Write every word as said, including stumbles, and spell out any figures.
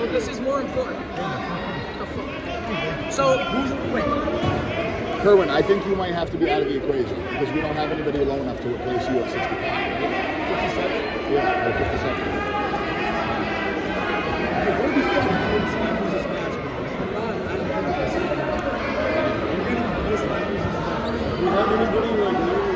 So this is more important. So who's wait? Kerwin, I think you might have to be out of the equation because we don't have anybody low enough to replace you at sixty-five. fifty-seven? Yeah, at fifty-seven. What do you think when Steve loses match, bro? I'm not, I don't think I'm getting the pace of I lose this match. We have anybody like